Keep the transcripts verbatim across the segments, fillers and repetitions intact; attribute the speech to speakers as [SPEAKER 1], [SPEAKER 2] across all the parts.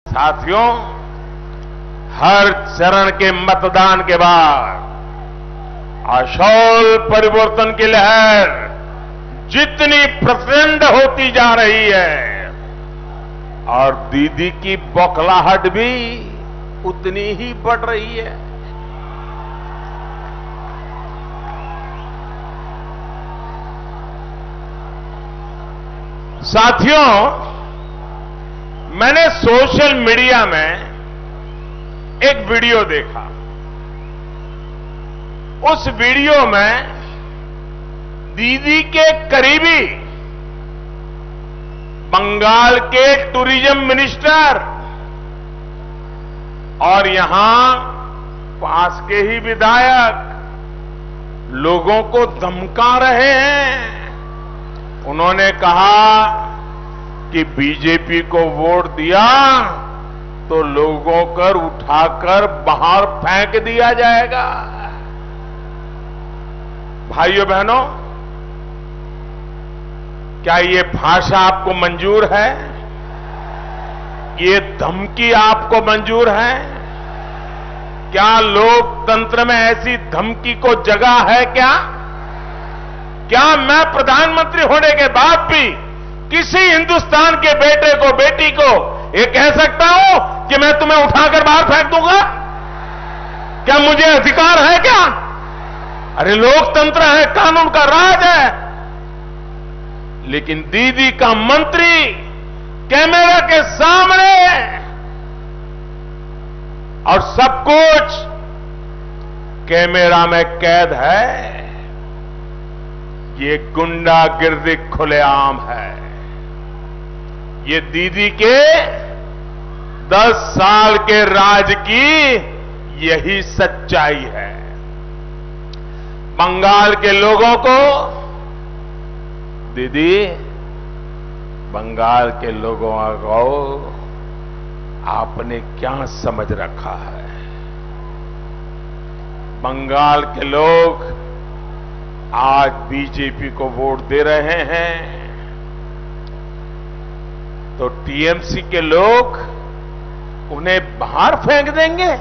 [SPEAKER 1] साथियों, हर चरण के मतदान के बाद आशौल परिवर्तन की लहर जितनी प्रचंड होती जा रही है और दीदी की बौखलाहट भी उतनी ही बढ़ रही है। साथियों, मैंने सोशल मीडिया में एक वीडियो देखा। उस वीडियो में दीदी के करीबी बंगाल के टूरिज्म मिनिस्टर और यहां पास के ही विधायक लोगों को धमका रहे हैं। उन्होंने कहा कि बीजेपी को वोट दिया तो लोगों कर उठाकर बाहर फेंक दिया जाएगा। भाइयों बहनों, क्या ये भाषा आपको मंजूर है? ये धमकी आपको मंजूर है? क्या लोकतंत्र में ऐसी धमकी को जगह है क्या? क्या मैं प्रधानमंत्री होने के बाद भी किसी हिंदुस्तान के बेटे को, बेटी को ये कह सकता हूं कि मैं तुम्हें उठाकर बाहर फेंक दूंगा? क्या मुझे अधिकार है क्या? अरे लोकतंत्र है, कानून का राज है। लेकिन दीदी का मंत्री कैमरा के सामने और सब कुछ कैमरा में कैद है। ये गुंडागिर्दी खुलेआम है। ये दीदी के दस साल के राज की यही सच्चाई है। बंगाल के लोगों को, दीदी, बंगाल के लोगों को आपने क्या समझ रखा है? बंगाल के लोग आज बीजेपी को वोट दे रहे हैं तो टीएमसी के लोग उन्हें बाहर फेंक देंगे?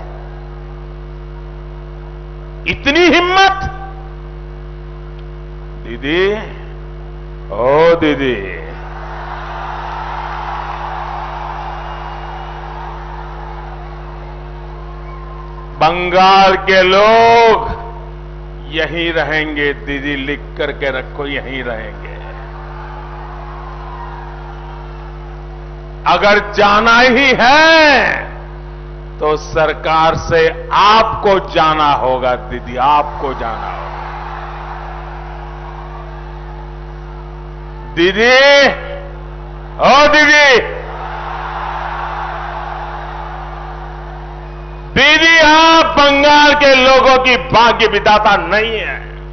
[SPEAKER 1] इतनी हिम्मत? दीदी, ओ दीदी, बंगाल के लोग यहीं रहेंगे। दीदी, लिख करके रखो, यहीं रहेंगे। अगर जाना ही है तो सरकार से आपको जाना होगा। दीदी, आपको जाना होगा। दीदी, ओ दीदी, दीदी, आप बंगाल के लोगों की भाग्य विधाता नहीं है।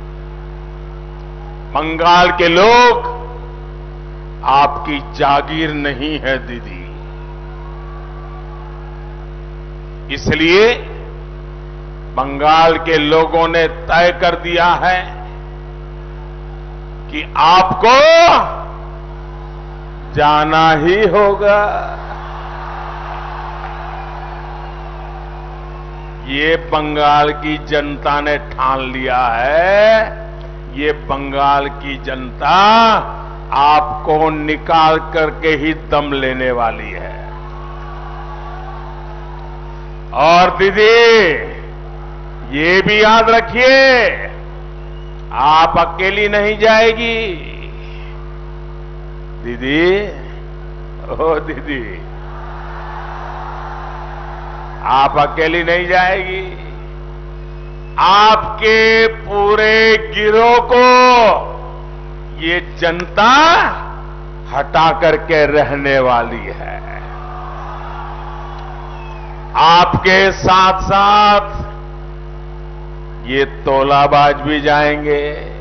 [SPEAKER 1] बंगाल के लोग आपकी जागीर नहीं है दीदी। इसलिए बंगाल के लोगों ने तय कर दिया है कि आपको जाना ही होगा। ये बंगाल की जनता ने ठान लिया है। ये बंगाल की जनता आपको निकाल करके ही दम लेने वाली है। और दीदी, ये भी याद रखिए, आप अकेली नहीं जाएगी। दीदी, ओ दीदी, आप अकेली नहीं जाएगी। आपके पूरे गिरोह को ये जनता हटा करके रहने वाली है। आपके साथ साथ ये तोलाबाज भी जाएंगे।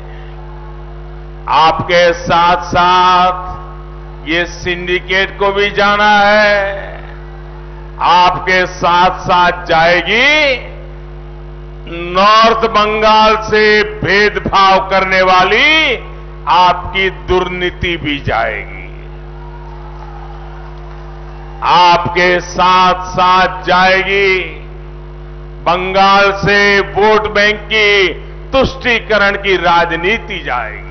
[SPEAKER 1] आपके साथ साथ ये सिंडिकेट को भी जाना है। आपके साथ साथ जाएगी नॉर्थ बंगाल से भेदभाव करने वाली आपकी दुर्नीति भी जाएगी। आपके साथ साथ जाएगी। बंगाल से वोट बैंक की तुष्टीकरण की राजनीति जाएगी।